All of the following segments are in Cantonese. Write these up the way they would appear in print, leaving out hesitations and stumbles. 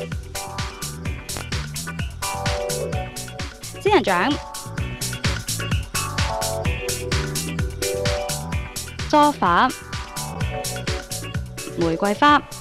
仙人掌、梳化、玫瑰花，呢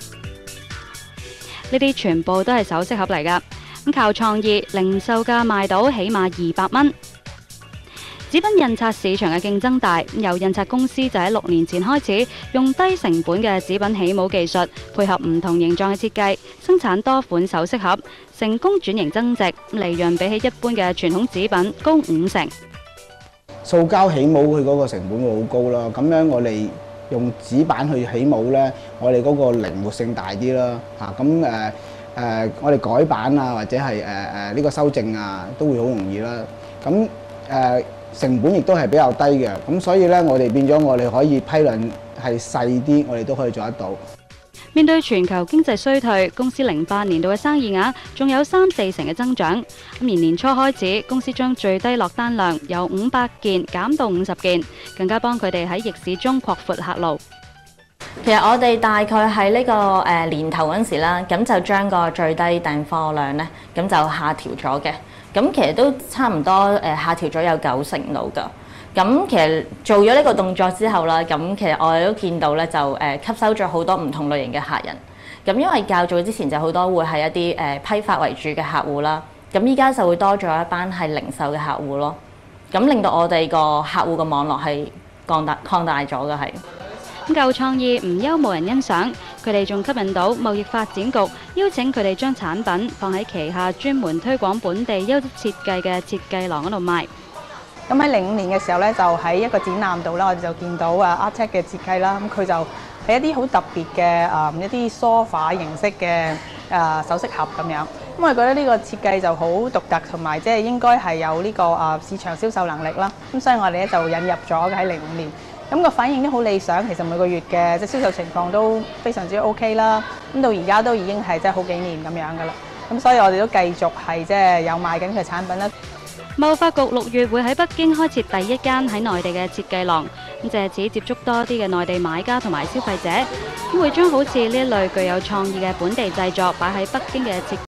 啲全部都係首飾盒嚟㗎。咁靠創意，零售價賣到起碼200蚊。紙品印刷市場嘅競爭大，有印刷公司就喺6年前開始用低成本嘅紙品起模技術，配合唔同形狀嘅設計，生產多款首飾盒，成功轉型增值，利潤比起一般嘅傳統紙品高50%。 塑膠起模佢嗰個成本會好高啦，咁樣我哋用紙板去起模呢，我哋嗰個靈活性大啲啦，我哋改版啊，或者係呢個修正啊，都會好容易啦。咁成本亦都係比較低嘅，咁所以咧，我哋變咗我哋可以批量係細啲，我哋都可以做得到。 面對全球經濟衰退，公司08年度嘅生意額仲有3-4成嘅增長。咁年初開始，公司將最低落單量由500件減到50件，更加幫佢哋喺逆市中擴闊客路。 其實我哋大概喺呢個年頭嗰陣時啦，咁就將個最低訂貨量咧，咁就下調咗嘅。咁其實都差唔多下調咗有90%度㗎。咁其實做咗呢個動作之後啦，咁其實我哋都見到咧，就吸收咗好多唔同類型嘅客人。咁因為較早之前就好多會係一啲批發為主嘅客戶啦，咁依家就會多咗一班係零售嘅客戶咯。咁令到我哋個客戶嘅網絡係擴大咗嘅係。 舊創意唔憂冇人欣賞，佢哋仲吸引到貿易發展局邀請佢哋將產品放喺旗下專門推廣本地優質設計嘅設計廊嗰度賣。 咁喺05年嘅時候咧，就喺一個展覽度啦，我哋就見到Artec嘅設計啦。咁佢就係一啲好特別嘅一啲梳化形式嘅首飾盒咁樣。咁我哋覺得呢個設計就好獨特，同埋即係應該係有呢個市場銷售能力啦。咁所以我哋咧就引入咗喺05年。咁個反應都好理想，其實每個月嘅即係銷售情況都非常之 OK 啦。咁到而家都已經係即係好幾年咁樣噶啦。咁所以我哋都繼續係即係有賣緊佢嘅產品啦。 貿發局6月會喺北京開設第一間喺內地嘅設計廊，咁藉此接觸多啲嘅內地買家同埋消費者，咁會將好似呢一類具有創意嘅本地製作擺喺北京嘅設